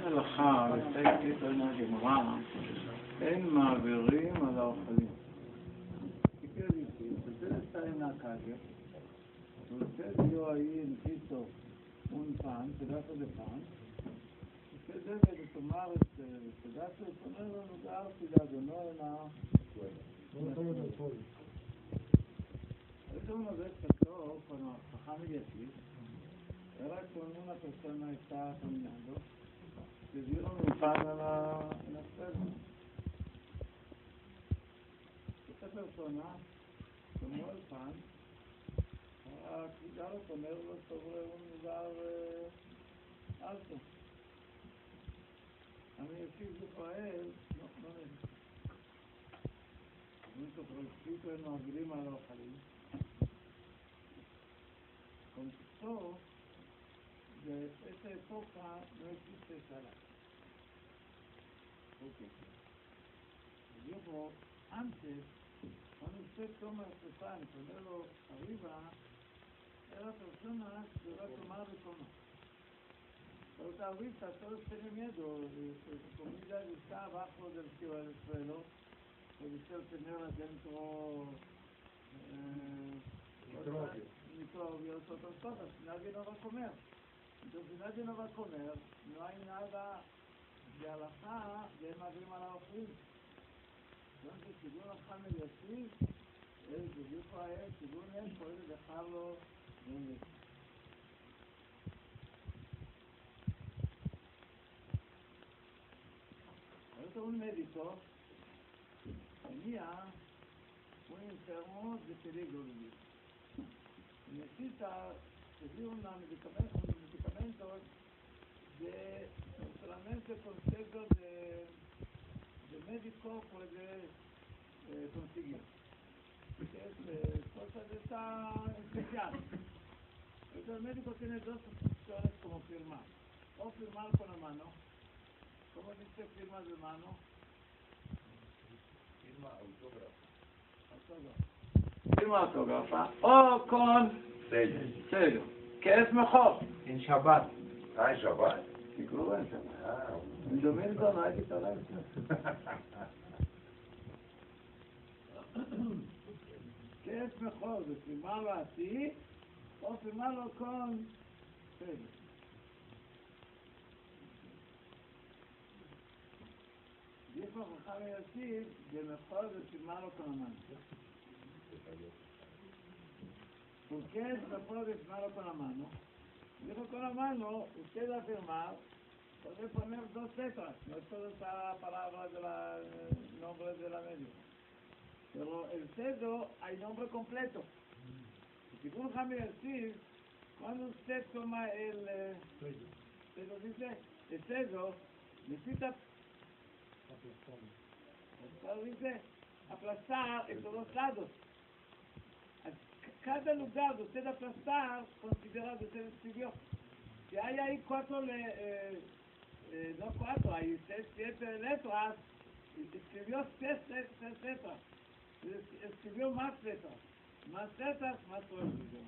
מלאכה, לפי תלמוד הגמרא, אין מעבירים על האוכלים. Ustedes están en la calle, usted vio ahí en el piso un pan, pedazo de pan, usted debe de tomar este pedazo y ponerlo en lugar cuidado, no en la suelo. Eso una vez pasó cuando Jajam Yeshiv, era cuando una persona estaba caminando, le dieron un pan en la suelo. Esta persona tomó el pan para cuidar ponerlo sobre un lugar alto. A mí Yeshiv dijo a él, no necesito. Por escrito en Magrim al Ojalí, contestó de esa época no existe Sara. ¿Por qué? Dijo, antes, cuando usted toma este pan y ponerlo arriba, era persona que va a tomar de comer. Pero ahorita todos tienen miedo, su comida está abajo del suelo, puede ser tener adentro microbios, otras cosas, nadie no va a comer. Entonces nadie no va a comer, no hay nada de alajá de Magrim al Ojalí. Entonces, según la Jajam Yeshiv, él le dijo a él, según él, puede dejarlo donde está. Ahorita un médico tenía un enfermo de peligro de vida. Necesita pedir un medicamento de solamente consejo de médico puede conseguir. Es cosa de esta especial. Entonces el médico tiene dos opciones como firmar. O firmar con la mano. ¿Cómo dice firma de mano? Firma autógrafa. Firma autógrafa. O con sello. ¿Qué es mejor? En Shabbat. En Shabbat. Seguro en Shabbat. En domingo no hay diferencia. ¿Qué es mejor? ¿De firmarlo así o firmarlo con sello? Dijo Jajam Yeshiv que mejor de firmarlo con la mano. ¿Por qué es mejor de firmarlo con la mano? Dijo con la mano, usted va a firmar, puede poner dos letras, no es toda esa palabra del nombre de la médica. Pero el sello hay nombre completo. Según Jajam Yeshiv, cuando usted toma el sello, dice, el sello necesita dice aplastar en todos lados. Cada lugar de usted aplastar considera que usted escribió. Si hay ahí no cuatro, hay 7 letras, escribió 6 letras. Escribió más letras, más escribió.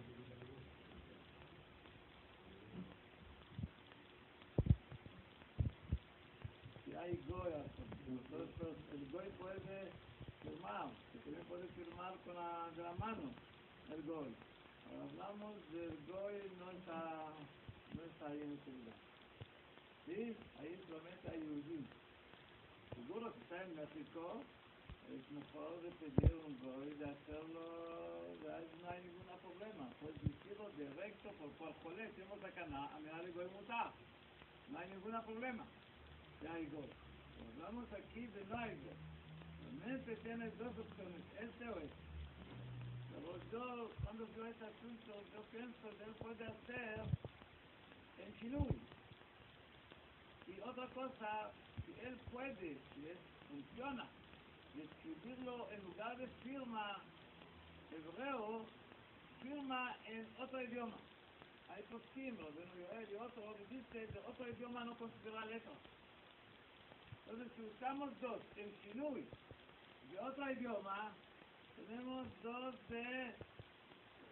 Si hay goy, entonces el goy puede firmar, también puede firmar con la mano, el goy. Ahora hablamos del goy, no está ahí en ese lugar. Sí, ahí solamente hay Yehudim. Seguro que está en México, es mejor de pedir un goy, de hacerlo, no hay ningún problema. Puedes decirlo directo por cual jolé, tenemos acá, a mirar el goy mutar. No hay ningún problema. Ya hay goy. Hablamos aquí de no hay goy. Realmente tiene dos opciones, este o este. Pero yo, cuando veo este asunto, yo pienso que él puede hacer en Shinui. Y otra cosa, si él puede, si funciona, de escribirlo en lugar de firma hebreo, firma en otro idioma. Hay postímetros, de otro, dice, de otro idioma no considera letra. Entonces, si usamos dos en Shinui de otro idioma, tenemos dos de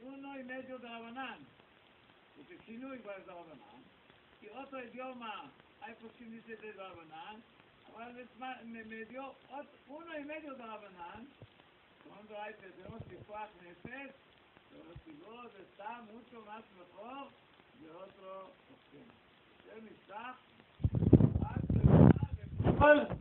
1.5 de Rabanán, porque Shinui igual es Rabanán, y otro idioma hay poskim dice de Rabanán, ahora me dio uno y medio de Rabanán, cuando hay tenemos que Kuach Nefesh, pero si vos está mucho más mejor de otro poskim. El Mishnah,